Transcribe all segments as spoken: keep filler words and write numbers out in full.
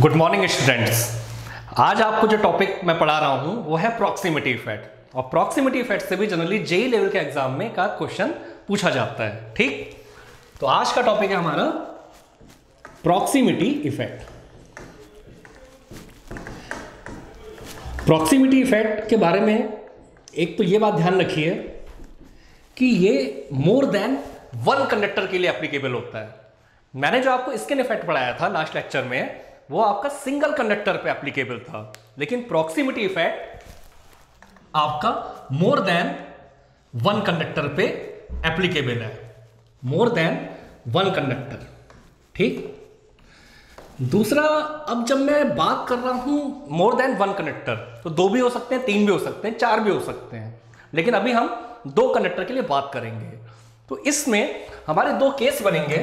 Good morning students. आज आपको जो टॉपिक मैं पढ़ा रहा हूं वो है प्रॉक्सिमिटी इफेक्ट। और प्रॉक्सिमिटी इफेक्ट से भी जनरली जेई लेवल के एग्जाम में एक आध क्वेश्चन पूछा जाता है। ठीक, तो आज का टॉपिक है हमारा प्रॉक्सिमिटी इफेक्ट। प्रॉक्सिमिटी इफेक्ट के बारे में एक तो ये बात ध्यान रखिए कि ये मोर देन वन कंडक्टर के लिए एप्लीकेबल होता है। मैंने जो आपको स्किन इफेक्ट पढ़ाया था लास्ट लेक्चर में वो आपका सिंगल कंडक्टर पे एप्लीकेबल था, लेकिन प्रॉक्सिमिटी इफेक्ट आपका मोर देन वन कंडक्टर पे एप्लीकेबल है। More than one conductor. ठीक, दूसरा, अब जब मैं बात कर रहा हूं मोर देन वन कंडक्टर तो दो भी हो सकते हैं, तीन भी हो सकते हैं, चार भी हो सकते हैं, लेकिन अभी हम दो कंडक्टर के लिए बात करेंगे। तो इसमें हमारे दो केस बनेंगे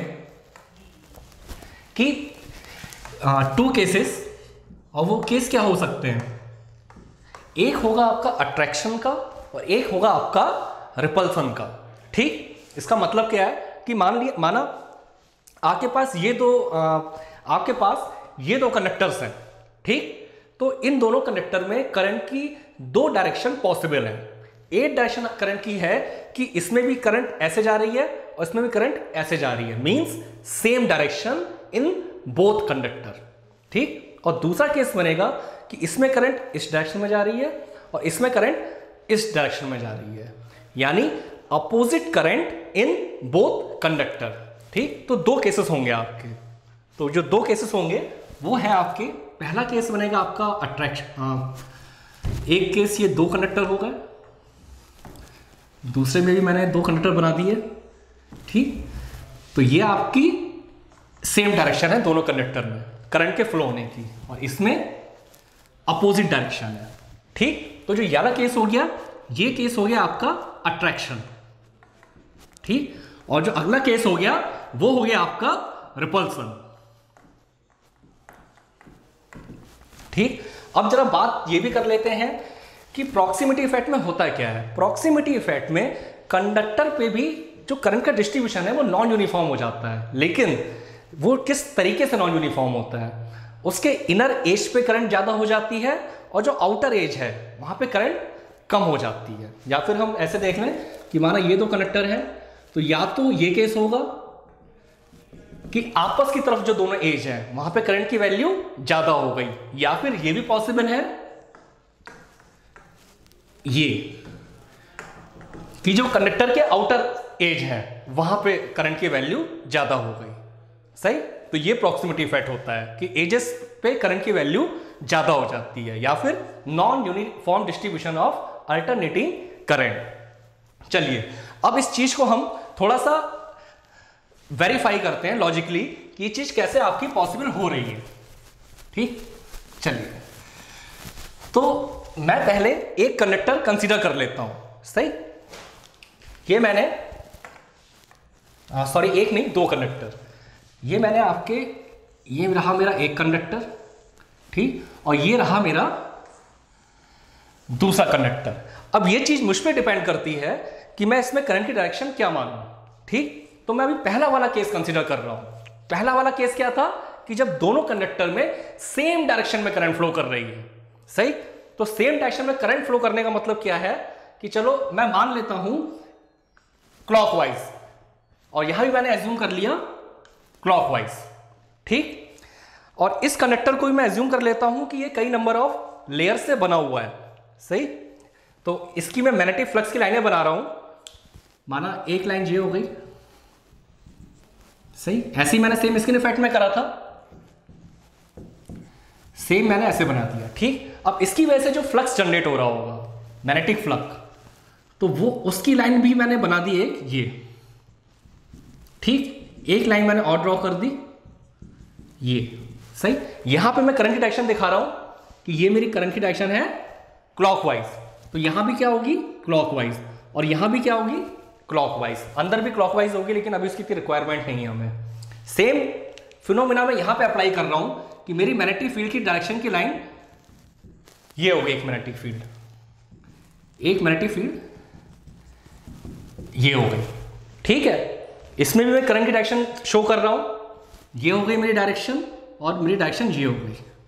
कि टू केसेस, और वो केस क्या हो सकते हैं, एक होगा आपका अट्रैक्शन का और एक होगा आपका रिपल्सन का। ठीक, इसका मतलब क्या है कि मान लिया माना आपके पास ये दो आ, आपके पास ये दो कंडक्टर्स हैं। ठीक, तो इन दोनों कंडक्टर में करंट की दो डायरेक्शन पॉसिबल है। एक डायरेक्शन करंट की है कि इसमें भी करंट ऐसे जा रही है और इसमें भी करंट ऐसे जा रही है, means same direction in both conductor. ठीक, और दूसरा केस बनेगा कि इसमें करंट इस डायरेक्शन में जा रही है और इसमें करंट इस डायरेक्शन में जा रही है, यानी opposite current in both conductor. ठीक, तो दो केसेस होंगे आपके। तो जो दो केसेस होंगे वो है आपके, पहला केस बनेगा आपका अट्रैक्शन। हाँ, एक केस ये दो कंडक्टर हो गए, दूसरे में भी मैंने दो कंडक्टर बना दिए। ठीक, तो ये आपकी सेम डायरेक्शन है दोनों कंडक्टर में करंट के फ्लो होने की, और इसमें अपोजिट डायरेक्शन है। ठीक, तो जो ये वाला केस हो गया, ये केस हो गया आपका अट्रैक्शन। ठीक, और जो अगला केस हो गया वो हो गया आपका रिपल्सन। ठीक, अब जरा बात ये भी कर लेते हैं कि प्रॉक्सिमिटी इफेक्ट में होता क्या है। प्रॉक्सिमिटी इफेक्ट में कंडक्टर पे भी जो करंट का डिस्ट्रीब्यूशन है वो नॉन यूनिफॉर्म हो जाता है, लेकिन वो किस तरीके से नॉन यूनिफॉर्म होता है, उसके इनर एज पे करंट ज्यादा हो जाती है और जो आउटर एज है वहां पे करंट कम हो जाती है। या फिर हम ऐसे देख लें कि माना ये दो कंडक्टर है, तो या तो ये केस होगा कि आपस की तरफ जो दोनों एज है वहां पे करंट की वैल्यू ज्यादा हो गई, या फिर ये भी पॉसिबल है ये कि जो कंडक्टर के आउटर एज है वहां पे करंट की वैल्यू ज्यादा हो गई। सही, तो ये प्रॉक्सिमिटी इफेक्ट होता है कि एजेस पे करंट की वैल्यू ज्यादा हो जाती है, या फिर non uniform distribution of alternating current. चलिए, अब इस चीज को हम थोड़ा सा वेरीफाई करते हैं लॉजिकली कि ये चीज कैसे आपकी पॉसिबल हो रही है। ठीक, चलिए, तो मैं पहले एक कंडक्टर कंसीडर कर लेता हूं। सही, ये मैंने सॉरी एक नहीं दो कंडक्टर, ये मैंने आपके, ये रहा मेरा एक कंडक्टर। ठीक, और ये रहा मेरा दूसरा कंडक्टर। अब ये चीज मुझ पे डिपेंड करती है कि मैं इसमें करंट की डायरेक्शन क्या मानूं। ठीक, तो मैं अभी पहला वाला केस कंसीडर कर रहा हूं। पहला वाला केस क्या था कि जब दोनों कंडक्टर में सेम डायरेक्शन में करंट फ्लो कर रही है। सही, तो सेम डायरेक्शन में करंट फ्लो करने का मतलब क्या है कि चलो मैं मान लेता हूं क्लॉकवाइज, और यहां भी मैंने एज्यूम कर लिया क्लॉकवाइज। ठीक, और इस कंडक्टर को भी मैं एज्यूम कर लेता हूं कि ये कई नंबर ऑफ लेयर से बना हुआ है। सही, तो इसकी मैं मैग्नेटिक फ्लक्स की लाइनें बना रहा हूं। माना एक लाइन ये हो गई। सही, ऐसे ही मैंने सेम स्किन इफेक्ट में करा था, सेम मैंने ऐसे बना दिया। ठीक, अब इसकी वजह से जो फ्लक्स जनरेट हो रहा होगा मैग्नेटिक फ्लक्स, तो वो उसकी लाइन भी मैंने बना दी एक ये। ठीक, एक लाइन मैंने और ड्रॉ कर दी ये। सही, यहां पे मैं करंट की डायरेक्शन दिखा रहा हूं कि ये मेरी करंट की डायरेक्शन है क्लॉकवाइज, तो यहां भी क्या होगी क्लॉकवाइज, और यहां भी क्या होगी क्लॉकवाइज। अंदर भी क्लॉकवाइज होगी, लेकिन अभी उसकी रिक्वायरमेंट नहीं है हमें। सेम फिनोमिना में यहां पे अप्लाई कर रहा हूं कि मेरी मैग्नेटिक फील्ड की डायरेक्शन की लाइन ये होगी, एक मैग्नेटिक फील्ड, एक मैग्नेटिक फील्ड ये हो गई। ठीक है, इसमें भी मैं करंट की डायरेक्शन शो कर रहा हूं, ये हो गई मेरी डायरेक्शन और मेरी डायरेक्शन ये हो गई।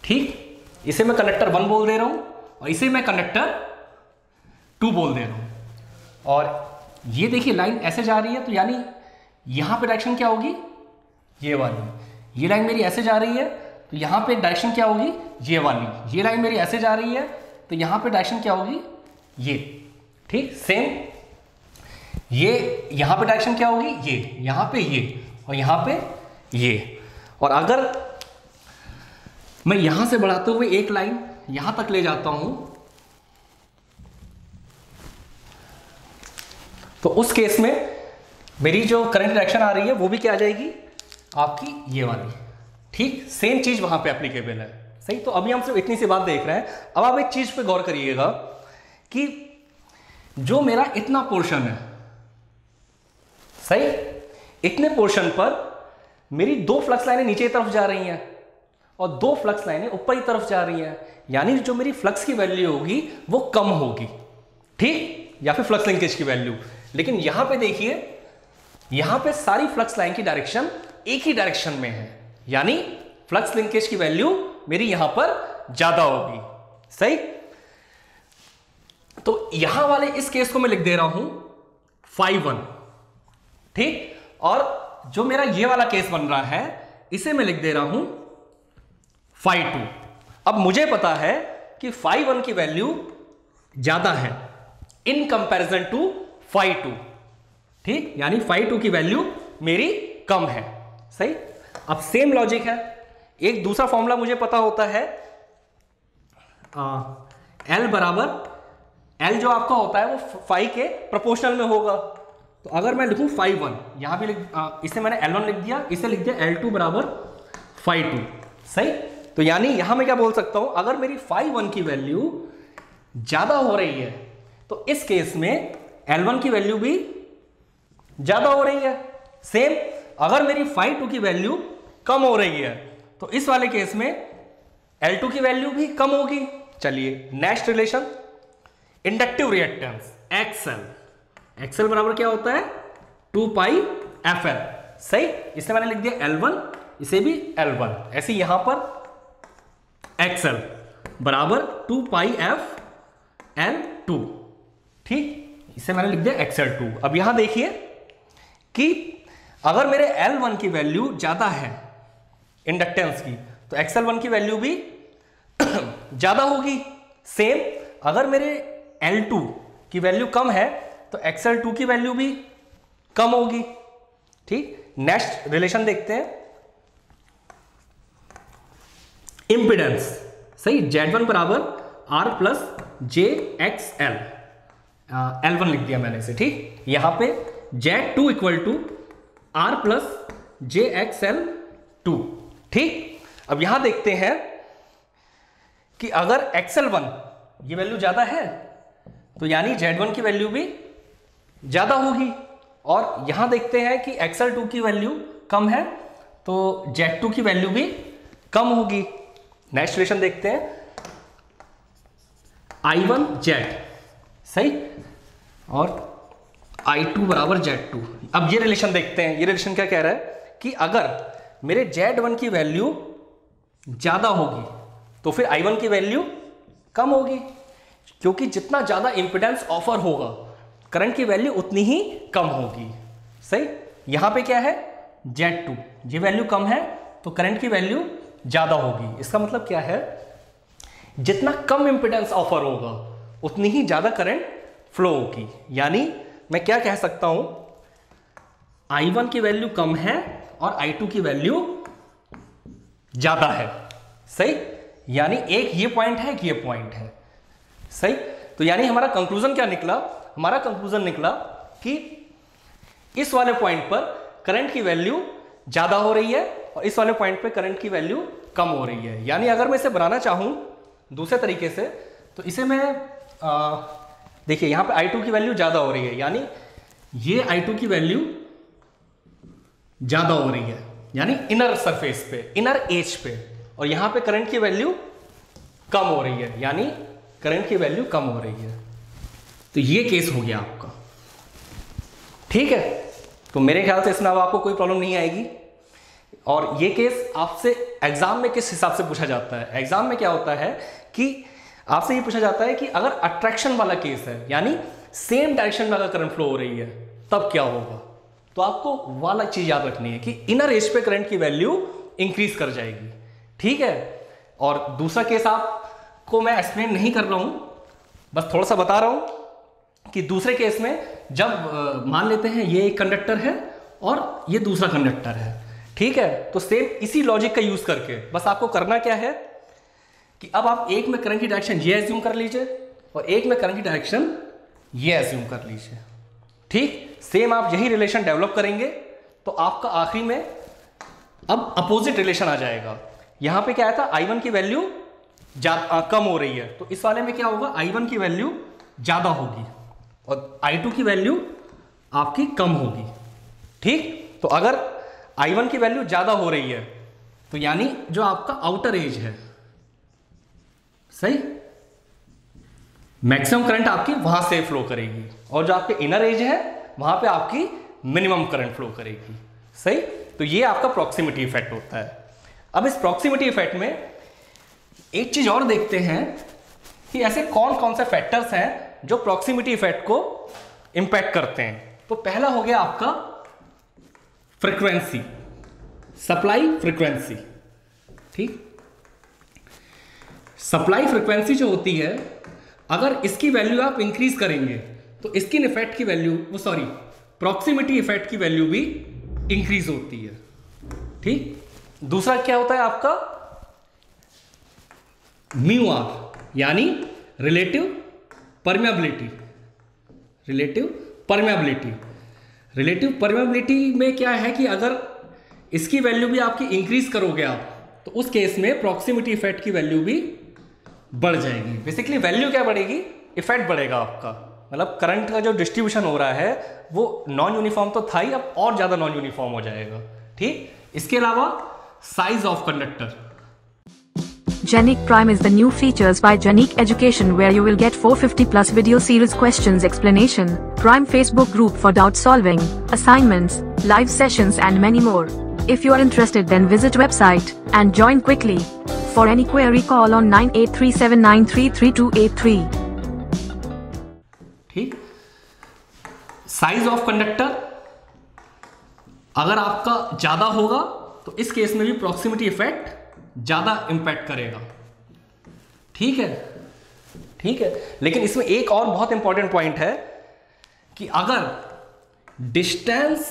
ठीक, इसे मैं कंडक्टर वन बोल दे रहा हूं और इसे मैं कंडक्टर टू बोल दे रहा हूं। और ये देखिए लाइन ऐसे जा रही है, तो यानी यहां पे डायरेक्शन क्या होगी, ये वाली। ये लाइन मेरी ऐसे जा रही है, तो यहां पे डायरेक्शन क्या होगी, ये वाली। ये लाइन मेरी ऐसे जा रही है, तो यहां पे डायरेक्शन क्या होगी, ये। ठीक, सेम ये यहां पे डायरेक्शन क्या होगी, ये, यहां पे ये और यहां पे ये। और अगर मैं यहां से बढ़ाते हुए एक लाइन यहां तक ले जाता हूं, तो उस केस में मेरी जो करंट डायरेक्शन आ रही है वो भी क्या आ जाएगी, आपकी ये वाली। ठीक, सेम चीज वहां पे एप्लीकेबल है। सही, तो अभी हम सिर्फ इतनी सी बात देख रहे हैं। अब आप एक चीज पे गौर करिएगा कि जो मेरा इतना पोर्शन है, सही, इतने पोर्शन पर मेरी दो फ्लक्स लाइनें नीचे की तरफ जा रही हैं और दो फ्लक्स लाइनें ऊपर की तरफ जा रही हैं, यानी जो मेरी फ्लक्स की वैल्यू होगी वो कम होगी। ठीक, या फिर फ्लक्स लिंकेज की वैल्यू। लेकिन यहां पे देखिए, यहां पे सारी फ्लक्स लाइन की डायरेक्शन एक ही डायरेक्शन में है, यानी फ्लक्स लिंकेज की वैल्यू मेरी यहां पर ज्यादा होगी। सही, तो यहां वाले इस केस को मैं लिख दे रहा हूं फाइव वन। ठीक, और जो मेरा ये वाला केस बन रहा है इसे मैं लिख दे रहा हूं फाइव टू। अब मुझे पता है कि फाइव वन की वैल्यू ज्यादा है in comparison to five two. ठीक, यानी फाइव टू की वैल्यू मेरी कम है। सही, अब सेम लॉजिक है। एक दूसरा फॉर्मूला मुझे पता होता है, एल बराबर, एल जो आपका होता है वो फाइव के प्रोपोर्शनल में होगा। तो अगर मैं लिखूं फाइव वन, यहां भी लिख, आ, इसे मैंने एल वन लिख दिया, इसे लिख दिया एल टू बराबर फाइव टू। सही, तो यानी यहां मैं क्या बोल सकता हूं, अगर मेरी फाइव वन की वैल्यू ज्यादा हो रही है तो इस केस में एल वन की वैल्यू भी ज्यादा हो रही है। सेम, अगर मेरी फाइव टू की वैल्यू कम हो रही है तो इस वाले केस में एल टू की वैल्यू भी कम होगी। चलिए next relation, inductive reactance XL. XL बराबर क्या होता है, टू पाई एफ एल। सही, इसे मैंने लिख दिया एल वन, इसे भी एल वन। ऐसे यहां पर एक्सएल बराबर two pi F L two. ठीक, इसे मैंने लिख दिया एक्सएल टू। अब यहां देखिए कि अगर मेरे एल वन की वैल्यू ज्यादा है इंडक्टेंस की, तो एक्सएल वन की वैल्यू भी ज्यादा होगी। सेम, अगर मेरे एल टू की वैल्यू कम है तो एक्सएल टू की वैल्यू भी कम होगी। ठीक, नेक्स्ट रिलेशन देखते हैं, इंपिडेंस। सही, जेड वन बराबर R plus J X L, L one लिख दिया मैंने इसे। ठीक, यहां पे Z two equal to R plus J X L two. ठीक, अब यहां देखते हैं कि अगर एक्सएल वन ये वैल्यू ज्यादा है तो यानी जेड वन की वैल्यू भी ज्यादा होगी। और यहां देखते हैं कि एक्सएल टू की वैल्यू कम है तो जेड टू की वैल्यू भी कम होगी। नेक्स्ट रिलेशन देखते हैं, आई वन जेड। सही, और आई टू बराबर जेड टू। अब ये रिलेशन देखते हैं, ये रिलेशन क्या कह रहा है कि अगर मेरे जेड वन की वैल्यू ज्यादा होगी तो फिर आई वन की वैल्यू कम होगी, क्योंकि जितना ज्यादा इंपिडेंस ऑफर होगा करंट की वैल्यू उतनी ही कम होगी। सही, यहां पे क्या है, जेड टू, ये वैल्यू कम है तो करंट की वैल्यू ज्यादा होगी। इसका मतलब क्या है, जितना कम इंपिडेंस ऑफर होगा उतनी ही ज्यादा करंट फ्लो होगी। यानी मैं क्या कह सकता हूं, आई वन की वैल्यू कम है और आई टू की वैल्यू ज्यादा है। सही, यानी एक ये पॉइंट है, एक ये पॉइंट है। सही, तो यानी हमारा कंक्लूजन क्या निकला, हमारा कंक्लूजन निकला कि इस वाले पॉइंट पर करंट की वैल्यू ज्यादा हो रही है और इस वाले पॉइंट पे करंट की वैल्यू कम हो रही है। यानी अगर मैं इसे बनाना चाहूं दूसरे तरीके से तो इसे मैं आ, देखिए यहां पे आई टू की वैल्यू ज्यादा हो रही है, यानी ये आई टू की वैल्यू ज्यादा हो रही है, यानी इनर सरफेस पे, इनर एज पे, और यहां पे करंट की वैल्यू कम हो रही है, यानी करंट की वैल्यू कम हो रही है। तो ये केस हो गया आपका। ठीक है, तो मेरे ख्याल से इसमें अब आपको कोई प्रॉब्लम नहीं आएगी। और ये केस आपसे एग्जाम में किस हिसाब से पूछा जाता है, एग्जाम में क्या होता है कि आपसे ये पूछा जाता है कि अगर अट्रैक्शन वाला केस है, यानी सेम डायरेक्शन में अगर करंट फ्लो हो रही है तब क्या होगा। तो आपको वाला चीज याद रखनी है कि इनर एज पे करंट की वैल्यू इंक्रीज कर जाएगी, ठीक है। और दूसरा केस आपको मैं एक्सप्लेन नहीं कर रहा हूं, बस थोड़ा सा बता रहा हूं कि दूसरे केस में जब मान लेते हैं ये एक कंडक्टर है और ये दूसरा कंडक्टर है, ठीक है, तो सेम इसी लॉजिक का यूज करके बस आपको करना क्या है कि अब आप एक में करंट की डायरेक्शन ये एज्यूम कर लीजिए और एक में करंट की डायरेक्शन ये एज्यूम कर लीजिए, ठीक। सेम आप यही रिलेशन डेवलप करेंगे तो आपका आखिरी में अब अपोजिट रिलेशन आ जाएगा। यहां पे क्या आया था, आई वन की वैल्यू कम हो रही है, तो इस वाले में क्या होगा, आई वन की वैल्यू ज्यादा होगी और आई टू की वैल्यू आपकी कम होगी, ठीक। तो अगर आई वन की वैल्यू ज्यादा हो रही है तो यानी जो आपका आउटर एज है, सही, मैक्सिमम करंट आपकी वहां से फ्लो करेगी और जो आपके इनर एज है वहां पे आपकी मिनिमम करंट फ्लो करेगी, सही। तो ये आपका प्रॉक्सिमिटी इफेक्ट होता है। अब इस प्रॉक्सिमिटी इफेक्ट में एक चीज और देखते हैं कि ऐसे कौन कौन से फैक्टर्स हैं जो प्रॉक्सिमिटी इफेक्ट को इंपैक्ट करते हैं। तो पहला हो गया आपका फ्रीक्वेंसी, सप्लाई फ्रीक्वेंसी, ठीक। सप्लाई फ्रीक्वेंसी जो होती है, अगर इसकी वैल्यू आप इंक्रीज करेंगे तो इसकी इफेक्ट की वैल्यू, वो सॉरी प्रॉक्सिमिटी इफेक्ट की वैल्यू भी इंक्रीज होती है, ठीक। दूसरा क्या होता है आपका म्यू आर, यानी relative permeability, relative permeability. Relative permeability में क्या है कि अगर इसकी वैल्यू भी आपकी इंक्रीज करोगे आप तो उस केस में प्रॉक्सिमिटी इफेक्ट की वैल्यू भी बढ़ जाएगी। बेसिकली वैल्यू क्या बढ़ेगी, इफेक्ट बढ़ेगा आपका, मतलब करंट का जो डिस्ट्रीब्यूशन हो रहा है वो नॉन यूनिफॉर्म तो था ही, अब और ज्यादा नॉन यूनिफॉर्म हो जाएगा, ठीक। इसके अलावा size of conductor. Genic Prime is the new features by Genic Education where you will get four hundred fifty plus video series questions explanation, Prime Facebook group for doubt solving, assignments, live sessions and many more. If you are interested then visit website and join quickly. For any query call on nine eight three seven nine three three two eight three. ठीक। Size of conductor अगर आपका ज्यादा होगा तो इस case में भी proximity effect ज्यादा इंपैक्ट करेगा, ठीक है, ठीक है। लेकिन इसमें एक और बहुत इंपॉर्टेंट पॉइंट है कि अगर distance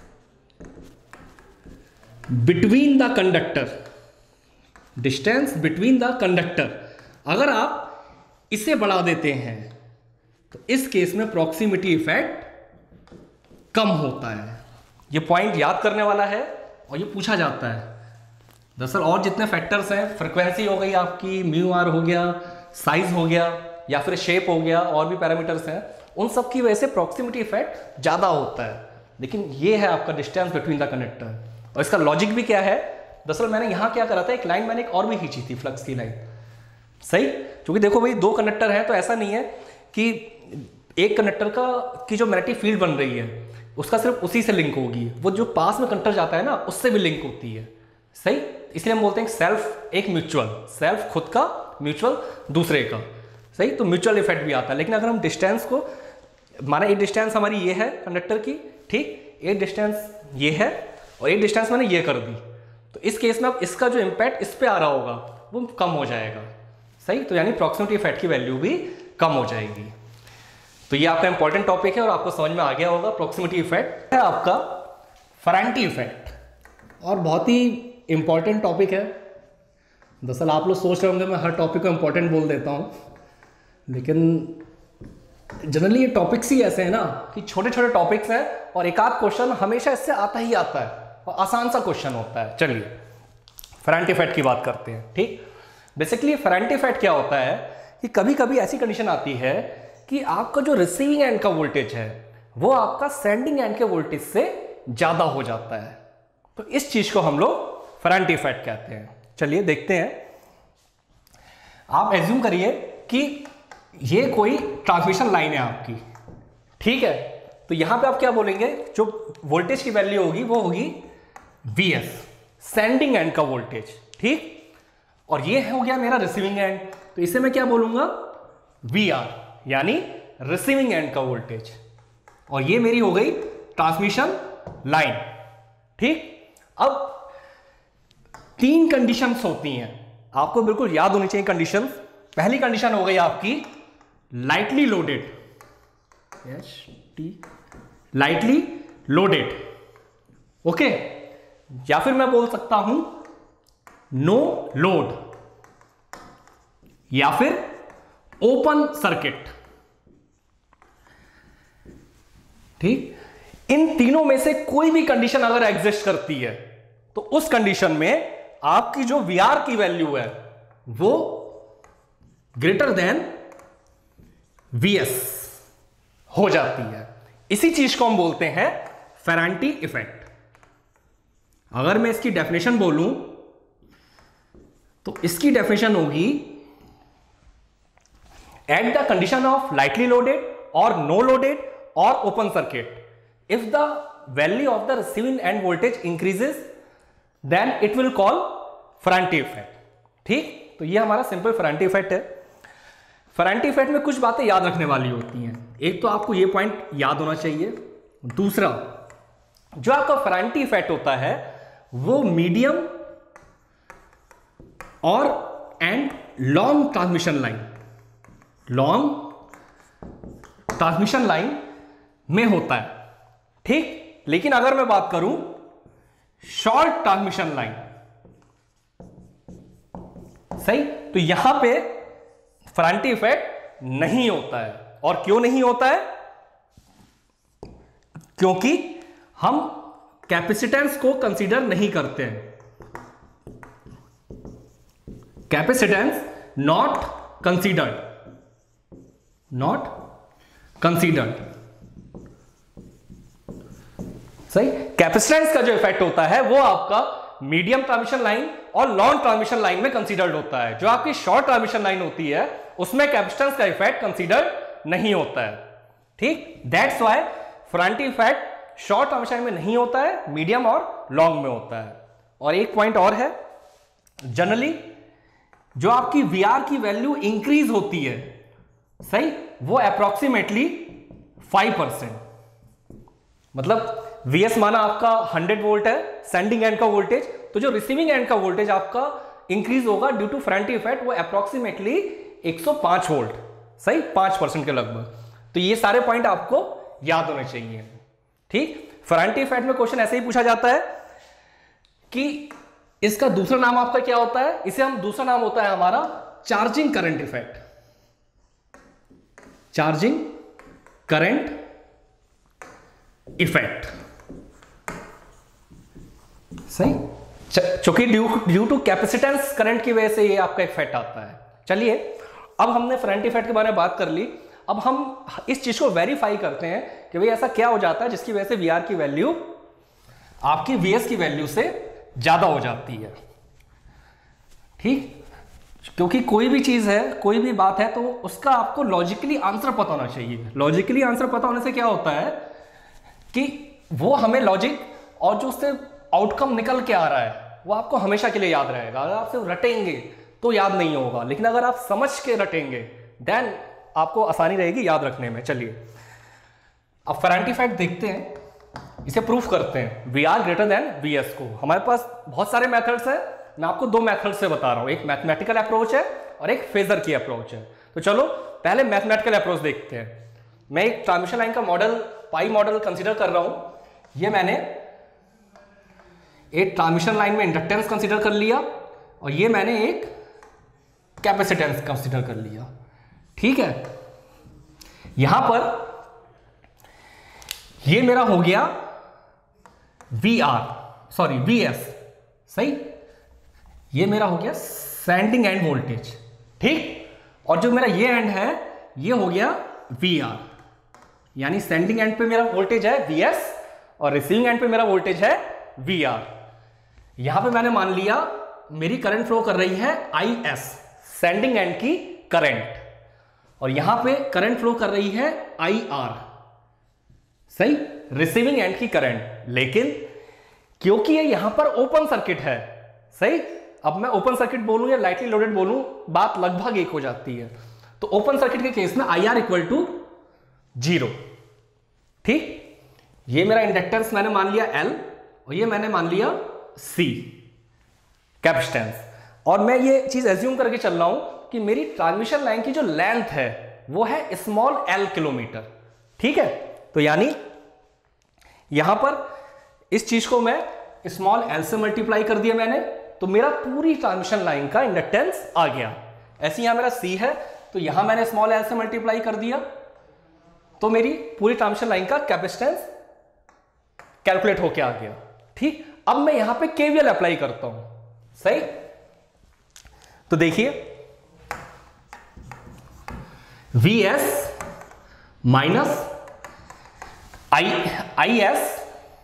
between the conductor, distance between the conductor अगर आप इसे बढ़ा देते हैं तो इस केस में प्रॉक्सिमिटी इफेक्ट कम होता है। ये पॉइंट याद करने वाला है और ये पूछा जाता है। दरअसल और जितने फैक्टर्स हैं, फ्रीक्वेंसी हो गई आपकी, म्यू आर हो गया, साइज हो गया या फिर शेप हो गया, और भी पैरामीटर्स हैं, उन सब की वजह से प्रॉक्सिमिटी इफेक्ट ज्यादा होता है। लेकिन ये है आपका डिस्टेंस बिटवीन द कंडक्टर। और इसका लॉजिक भी क्या है, दरअसल मैंने यहां क्या करा था, एक लाइन मैंने एक और भी खींची थी, फ्लक्स की लाइन, सही। क्योंकि देखो भाई दो कंडक्टर हैं तो ऐसा नहीं है कि एक कंडक्टर का की जो मैग्नेटिक फील्ड बन रही है उसका सिर्फ उसी से लिंक होगी, वो जो पास में कंडक्टर जाता है ना उससे भी लिंक होती है, सही। इसलिए हम बोलते हैं सेल्फ एक म्यूचुअल, सेल्फ खुद का, म्यूचुअल दूसरे का, सही। तो म्यूचुअल इफेक्ट भी आता है। लेकिन अगर हम डिस्टेंस को माना, एक डिस्टेंस हमारी ये है कंडक्टर की, ठीक, एक डिस्टेंस ये है और एक डिस्टेंस मैंने ये कर दी, तो इस केस में अब इसका जो इम्पैक्ट इस पे आ रहा होगा वो कम हो जाएगा, सही। तो यानी प्रॉक्सिमिटी इफेक्ट की वैल्यू भी कम हो जाएगी। तो ये आपका इंपॉर्टेंट टॉपिक है और आपको समझ में आ गया होगा। प्रॉक्सिमिटी इफेक्ट है आपका फेरांटी इफेक्ट, और बहुत ही इंपॉर्टेंट टॉपिक है। दरअसल आप लोग सोच रहे होंगे मैं हर टॉपिक को इंपॉर्टेंट बोल देता हूँ, लेकिन जनरली ये टॉपिक्स ही ऐसे हैं ना कि छोटे छोटे टॉपिक्स हैं और एक आध क्वेश्चन हमेशा इससे आता ही आता है और आसान सा क्वेश्चन होता है। चलिए फेरांटी इफेक्ट की बात करते हैं, ठीक। बेसिकली फेरांटी इफेक्ट क्या होता है कि कभी कभी ऐसी कंडीशन आती है कि आपका जो रिसीविंग एंड का वोल्टेज है वो आपका सेंडिंग एंड के वोल्टेज से ज्यादा हो जाता है, तो इस चीज को हम लोग फेरांटी इफेक्ट कहते हैं। चलिए देखते हैं। आप एज्यूम करिए कि ये कोई ट्रांसमिशन लाइन है आपकी, ठीक है। तो यहां पे आप क्या बोलेंगे, जो वोल्टेज की वैल्यू होगी वो होगी वी एस, सेंडिंग एंड का वोल्टेज, ठीक। और ये हो गया मेरा रिसीविंग एंड, तो इसे मैं क्या बोलूंगा, वी आर, यानी रिसीविंग एंड का वोल्टेज। और ये मेरी हो गई ट्रांसमिशन लाइन, ठीक। अब तीन कंडीशंस होती हैं, आपको बिल्कुल याद होनी चाहिए कंडीशंस। पहली कंडीशन हो गई आपकी lightly loaded, H T lightly loaded, okay. या फिर मैं बोल सकता हूं नो लोड, या फिर ओपन सर्किट, ठीक। इन तीनों में से कोई भी कंडीशन अगर एग्जिस्ट करती है तो उस कंडीशन में आपकी जो वी आर की वैल्यू है वो ग्रेटर देन वी एस हो जाती है। इसी चीज को हम बोलते हैं फेरांटी इफेक्ट। अगर मैं इसकी डेफिनेशन बोलूं तो इसकी डेफिनेशन होगी at the condition of lightly loaded और नो लोडेड और open circuit, if the value of the receiving end voltage increases then it will call Ferranti effect, ठीक। तो ये हमारा सिंपल फेरांटी इफेक्ट है। फेरांटी इफेक्ट में कुछ बातें याद रखने वाली होती हैं। एक तो आपको ये पॉइंट याद होना चाहिए, दूसरा जो आपका फेरांटी इफेक्ट होता है वो मीडियम और and long transmission line, long transmission line में होता है, ठीक। लेकिन अगर मैं बात करूं शॉर्ट ट्रांसमिशन लाइन, सही, तो यहां पे फेरांटी इफेक्ट नहीं होता है। और क्यों नहीं होता है, क्योंकि हम कैपेसिटेंस को कंसीडर नहीं करते हैं। Capacitance not considered, not considered, सही। कैपेसिटेंस का जो इफेक्ट होता है वो आपका मीडियम ट्रांसमिशन लाइन और लॉन्ग ट्रांसमिशन लाइन में कंसीडर्ड होता है। जो आपकी शॉर्ट ट्रांसमिशन लाइन होती है उसमें कैपेसिटेंस का इफेक्ट कंसीडर्ड नहीं होता है, ठीक। That's why Ferranti effect short transmission में नहीं होता है, मीडियम और लॉन्ग में होता है। और एक पॉइंट और है, जनरली जो आपकी वी आर की वैल्यू इंक्रीज होती है, सही, वो अप्रोक्सीमेटली फाइव परसेंट, मतलब वी एस माना आपका हंड्रेड वोल्ट है सेंडिंग एंड का वोल्टेज, तो जो रिसीविंग एंड का वोल्टेज आपका इंक्रीज होगा ड्यू टू फेरांटी इफेक्ट वो approximately one O five volt, सही, पांच परसेंट के लगभग। तो ये सारे पॉइंट आपको याद होने चाहिए, ठीक। फेरांटी इफेक्ट में क्वेश्चन ऐसे ही पूछा जाता है कि इसका दूसरा नाम आपका क्या होता है, इसे हम दूसरा नाम होता है हमारा charging current effect, charging current effect, सही। चूंकि due due to capacitance current की वजह से ये आपका इफेक्ट आता है। चलिए, अब हमने फेरांटी इफेक्ट के बारे में बात कर ली। अब हम इस चीज को वेरीफाई करते हैं कि भाई ऐसा क्या हो जाता है जिसकी वजह से वी आर की वैल्यू आपकी वी एस की वैल्यू से ज्यादा हो जाती है, ठीक। क्योंकि कोई भी चीज है, कोई भी बात है, तो उसका आपको लॉजिकली आंसर पता होना चाहिए। लॉजिकली आंसर पता होने से क्या होता है कि वो हमें लॉजिक और जो उससे आउटकम निकल के आ रहा है वो आपको हमेशा के लिए याद रहेगा। अगर आप सिर्फ रटेंगे तो याद नहीं होगा, लेकिन अगर आप समझ के रटेंगे देन आपको आसानी रहेगी याद रखने में। चलिए, अब फेरांटी इफेक्ट देखते हैं, इसे प्रूफ करते हैं V R greater than V S को। हमारे पास बहुत सारे मेथड्स हैं, मैं आपको दो मेथड से बता रहा हूं, एक मैथमेटिकल अप्रोच है और एक फेजर की अप्रोच है। तो चलो पहले मैथमेटिकल अप्रोच देखते हैं। मैं एक ट्रांसमिशन लाइन का मॉडल, पाई मॉडल कंसीडर कर रहा हूं। ये मैंने एक ट्रांसमिशन लाइन में इंडक्टेंस कंसीडर कर लिया और ये मैंने एक कैपेसिटेंस कंसीडर कर लिया, ठीक है। यहां पर ये मेरा हो गया V R, sorry V S, सही। ये मेरा हो गया सेंडिंग एंड वोल्टेज, ठीक। और जो मेरा ये एंड है ये हो गया वी आर, यानी सेंडिंग एंड पे मेरा वोल्टेज है वी एस और रिसीविंग एंड पे मेरा वोल्टेज है वी आर। यहां पे मैंने मान लिया मेरी करंट फ्लो कर रही है आई एस, सेंडिंग एंड की करंट, और यहां पे करंट फ्लो कर रही है आई आर, सही, रिसीविंग एंड की करंट। लेकिन क्योंकि ये यहां पर ओपन सर्किट है। सही, अब मैं ओपन सर्किट बोलूं या लाइटली लोडेड बोलूं, बात लगभग एक हो जाती है। तो ओपन सर्किट के केस में I R equal to zero. ठीक, ये मेरा इंडक्टेंस मैंने मान लिया L और ये मैंने मान लिया C कैपेसिटेंस। और मैं ये चीज एज्यूम करके चल रहा हूं कि मेरी ट्रांसमिशन लाइन की जो लेंथ है वो है स्मॉल l किलोमीटर। ठीक है, तो यानी यहां पर इस चीज को मैं स्मॉल l से मल्टीप्लाई कर दिया मैंने, तो मेरा पूरी ट्रांसमिशन लाइन का इंडक्टेंस आ गया। ऐसे यहां मेरा C है, तो यहां मैंने स्मॉल l से मल्टीप्लाई कर दिया, तो मेरी पूरी ट्रांसमिशन लाइन का कैपेसिटेंस कैलकुलेट होके आ गया। ठीक, अब मैं यहां पे केवीएल अप्लाई करता हूं। सही, तो देखिए V S minus I I S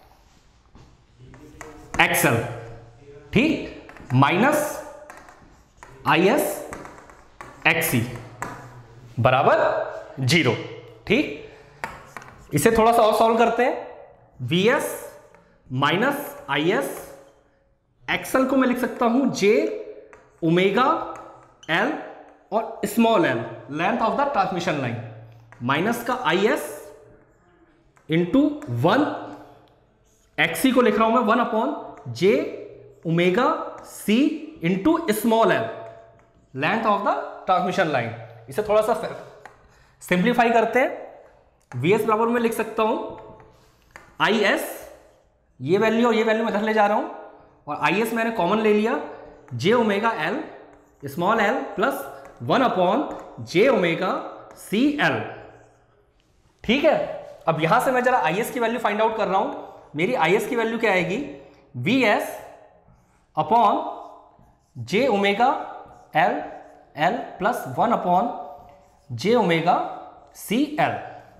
XL, ठीक, माइनस आई एस एक्सी बराबर जीरो। ठीक, इसे थोड़ा सा और सॉल्व करते हैं। V S minus I S XL को मैं लिख सकता हूं जे ओमेगा एल और small L length of the transmission line, minus का I S into one, XC को लिख रहा हूं मैं one upon J omega C into small L length of the transmission line. इसे थोड़ा सा सिंप्लीफाई करते हैं। वी एस बराबर में लिख सकता हूं आई एस, ये वैल्यू और ये वैल्यू मैं इधर ले जा रहा हूं, और आई एस मैंने कॉमन ले लिया, J omega L small L plus one upon J omega C L. ठीक है, अब यहां से मैं जरा आई एस की वैल्यू फाइंड आउट कर रहा हूं। मेरी आई एस की वैल्यू क्या आएगी, V S upon J omega L L plus one upon J omega C L.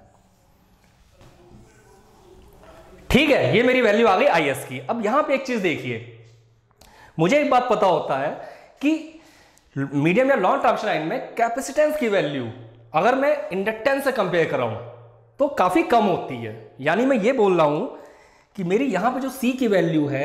ठीक है, ये मेरी वैल्यू आ गई आई एस की। अब यहां पे एक चीज देखिए, मुझे एक बात पता होता है कि मीडियम या लॉन्ग ट्रांसमिशन लाइन में कैपेसिटेंस की वैल्यू अगर मैं इंडक्टेंस से कंपेयर कर रहा हूं तो काफी कम होती है। यानी मैं ये बोल रहा हूं कि मेरी यहां पे जो C की वैल्यू है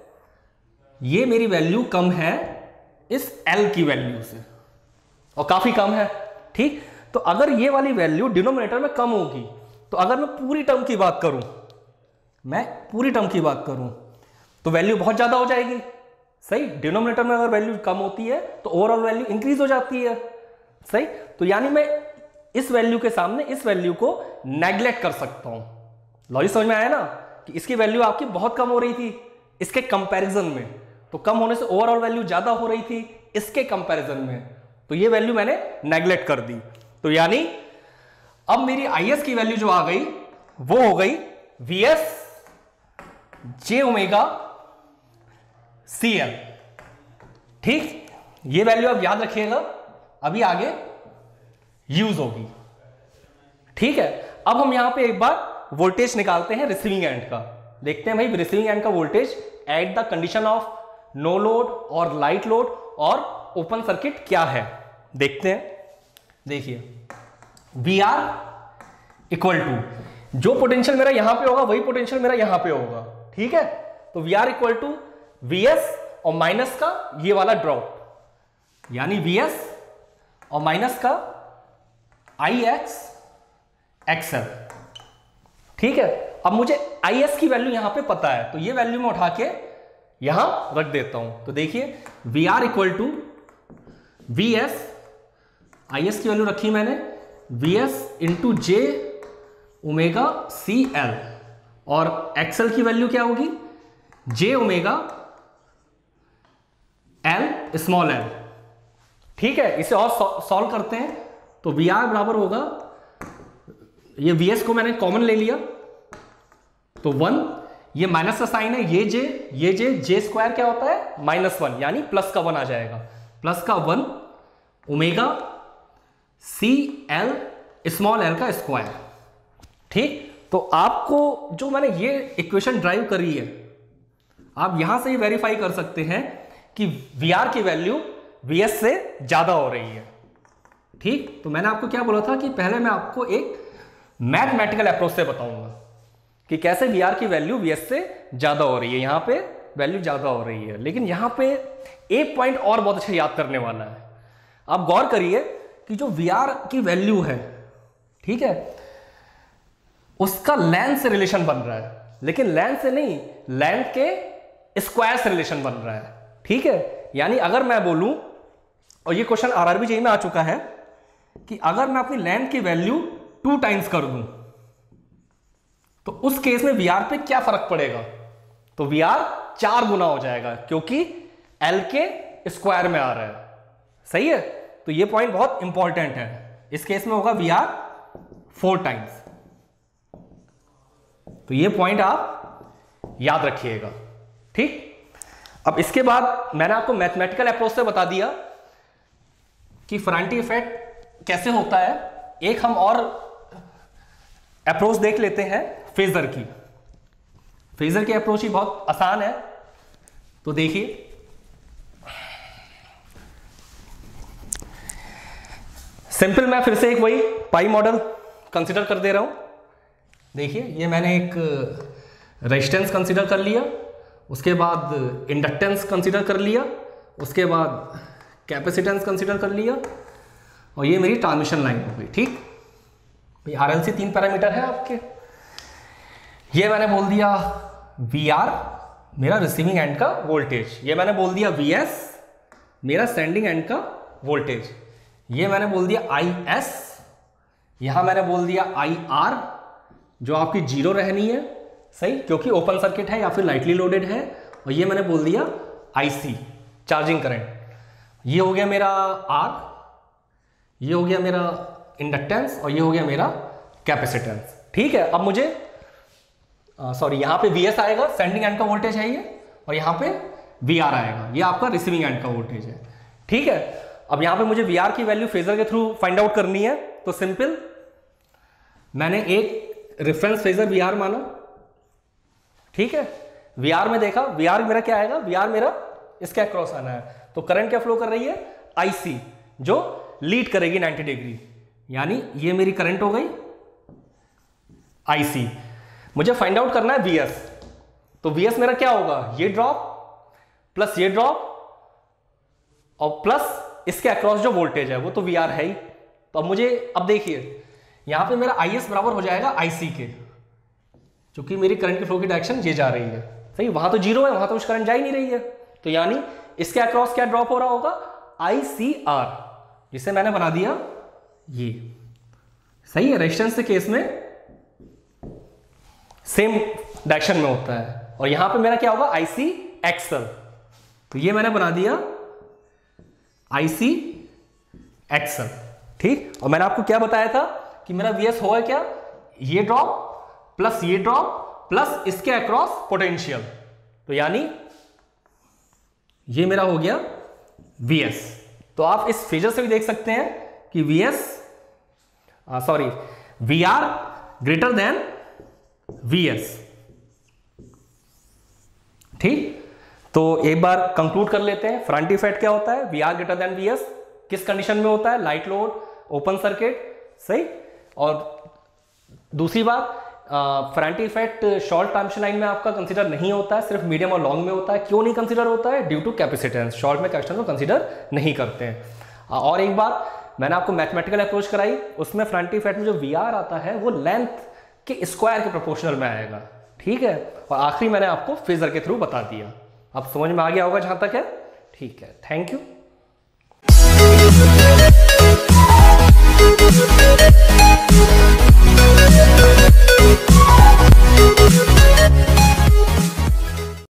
ये मेरी वैल्यू कम है इस L की वैल्यू से, और काफी कम है। ठीक, तो अगर ये वाली वैल्यू डिनोमिनेटर में कम होगी, तो अगर मैं पूरी टर्म की बात करूं मैं पूरी टर्म की बात करूं तो वैल्यू बहुत ज्यादा हो जाएगी। सही, डिनोमिनेटर में अगर वैल्यू कम होती है तो ओवरऑल वैल्यू इंक्रीज हो जाती है। सही, तो यानी मैं इस वैल्यू के सामने इस वैल्यू को नेग्लेक्ट कर सकता हूं। लॉजिक समझ में आया ना, कि इसकी वैल्यू आपकी बहुत कम हो रही थी इसके कंपैरिजन में, तो कम होने से ओवरऑल वैल्यू ज्यादा हो रही थी इसके कंपैरिजन में, तो ये वैल्यू मैंने नेग्लेक्ट कर दी। तो यानी अब मेरी आई एस की वैल्यू जो आ गई वो हो गई V S J omega C L. ठीक, ये वैल्यू आप याद रखिएगा, अभी आगे यूज होगी। ठीक है, अब हम यहां पे एक बार वोल्टेज निकालते हैं रिसीविंग एंड का। देखते हैं भाई रिसीविंग एंड का voltage at the condition of no load और लाइट लोड और ओपन सर्किट क्या है, देखते हैं। देखिए वी आर इक्वल टू, जो पोटेंशियल मेरा यहां पे होगा वही पोटेंशियल मेरा यहां पे होगा। ठीक है, तो V R equal to V S और माइनस का ये वाला ड्रॉप, यानी वी एस और माइनस का आई एक्स एक्सएल। ठीक है, अब मुझे आई एस की वैल्यू यहां पे पता है, तो ये वैल्यू मैं उठा के यहां रख देता हूं। तो देखिए V R equal to V S, I S की वैल्यू रखी मैंने V S into J omega C L, और एक्सएल की वैल्यू क्या होगी J omega L small L. ठीक है, इसे और सॉल्व करते हैं, तो वी आर बराबर होगा, ये वी एस को मैंने कॉमन ले लिया तो वन, ये माइनस का साइन है, ये जे ये जे जे स्क्वायर क्या होता है माइनस वन, यानी प्लस का वन आ जाएगा, प्लस का one omega C L small L का स्क्वायर। ठीक, तो आपको जो मैंने ये इक्वेशन ड्राइव करी है, आप यहां से ही वेरीफाई कर सकते हैं कि वी आर की वैल्यू वी एस से ज्यादा हो रही है। ठीक, तो मैंने आपको क्या बोला था कि पहले मैं आपको एक मैथमेटिकल अप्रोच से बताऊंगा। कि कैसे वी आर की वैल्यू वी एस से ज्यादा हो रही है, यहां पे वैल्यू ज्यादा हो रही है। लेकिन यहां पे एक पॉइंट और बहुत अच्छा याद करने वाला है। आप गौर करिए कि जो वी आर की वैल्यू है, ठीक है, उसका लेंथ से रिलेशन बन रहा है, लेकिन लेंथ से नहीं, लेंथ के स्क्वायर से रिलेशन बन रहा है, ठीक है। यानी अगर मैं बोलूं, और ये क्वेश्चन आरआरबी जेईई में आ चुका है, कि अगर मैं अपनी लेंथ की वैल्यू टू टाइम्स कर दूं तो उस केस में वी आर पे क्या फर्क पड़ेगा? तो वी आर चार गुना हो जाएगा, क्योंकि एल के स्क्वायर में आ रहा है, सही है। तो ये पॉइंट बहुत इंपॉर्टेंट है। इस केस में होगा वी आर फोर टाइम्स। तो ये पॉइंट आप याद रखिएगा, ठीक। अब इसके बाद मैंने आपको मैथमेटिकल अप्रोच से बता दिया कि फेरांटी इफेक्ट कैसे होता है। एक हम और अप्रोच देख लेते हैं फेजर की। फेजर की अप्रोच ही बहुत आसान है, तो देखिए। सिंपल मैं फिर से एक वही पाई मॉडल कंसीडर कर दे रहा हूं। देखिए, ये मैंने एक रेजिस्टेंस कंसीडर कर लिया, उसके बाद इंडक्टेंस कंसीडर कर लिया, उसके बाद कैपेसिटेंस कंसीडर कर लिया, और ये मेरी ट्रांसमिशन लाइन हो गई, ठीक। आरएलसी तीन पैरामीटर है आपके। ये मैंने बोल दिया वी आर मेरा रिसीविंग एंड का वोल्टेज, ये मैंने बोल दिया वी एस मेरा सेंडिंग एंड का वोल्टेज, ये मैंने बोल दिया आई एस, यहां मैंने बोल दिया आई आर जो आपकी जीरो रहनी है, सही, क्योंकि ओपन सर्किट है या फिर लाइटली लोडेड है, और ये मैंने बोल दिया आई सी चार्जिंग करंट। ये हो गया मेरा आर, ये हो गया मेरा इंडक्टेंस, और ये हो गया मेरा कैपेसिटेंस, ठीक है। अब मुझे सॉरी यहां पे वी एस आएगा, सेंडिंग एंड का वोल्टेज है ये, और यहां पे वी आर आएगा, ये आपका रिसीविंग एंड का वोल्टेज है, ठीक है। अब यहां पे मुझे वी आर की वैल्यू फेजर के थ्रू फाइंड आउट करनी है, तो सिंपल मैंने एक रेफरेंस फेजर वी आर माना, ठीक है। वी आर में देखा, वी आर मेरा क्या आएगा, वी आर मेरा इसके अक्रॉस आना है, तो करंट क्या फ्लो कर रही है, आईसी, जो लीड करेगी नाइंटी डिग्री, यानी ये मेरी करंट हो गई आईसी। मुझे फाइंड आउट करना है वीएस, तो वीएस मेरा क्या होगा, ये ड्रॉप प्लस ये ड्रॉप और प्लस इसके अक्रॉस जो वोल्टेज है वो तो वी आर है ही। तो अब मुझे, अब देखिए यहां पे मेरा आई एस बराबर हो जाएगा आईसी के, क्योंकि मेरी करंट की फ्लो की डायरेक्शन ये जा रही है, सही। वहां तो जीरो है, वहां तो कुछ करंट जा ही नहीं रही है, तो यानी इसके अक्रॉस क्या ड्रॉप हो रहा होगा, आई सी आर, जिसे मैंने बना दिया ये, सही है। रेजिस्टेंस के केस में सेम डायरेक्शन में होता है, और यहां पे मेरा क्या होगा, आई सी एक्सएल, तो ये मैंने बना दिया आई सी एक्सएल, ठीक। और मैंने आपको क्या बताया था कि मेरा वीएस होगा क्या, ये ड्रॉप प्लस ये ड्रॉप प्लस इसके अक्रॉस पोटेंशियल, तो यानी ये मेरा हो गया वीएस। तो आप इस फिगर से भी देख सकते हैं कि VS sorry V R greater than VS, ठीक। तो एक बार कंक्लूड कर लेते हैं, फेरांटी इफेक्ट क्या होता है, V R greater than VS, किस कंडीशन में होता है, लाइट लोड, ओपन सर्किट, सही। और दूसरी बात, Ferranti effect short transmission line में आपका कंसीडर नहीं होता है, सिर्फ मीडियम और लॉन्ग में होता है। क्यों नहीं कंसीडर होता है, ड्यू टू कैपेसिटेंस, शॉर्ट में कैपेसिटेंस को कंसीडर नहीं करते हैं। और एक बात मैंने आपको मैथमेटिकल अप्रोच कराई, उसमें फेरांटी इफेक्ट में जो वी आर आता है वो लेंथ के स्क्वायर के प्रोपोर्शनल में आएगा, ठीक है। और आखिरी मैंने आपको फेजर के थ्रू बता दिया, अब समझ में आ गया होगा जहां तक है, ठीक है। Thank you.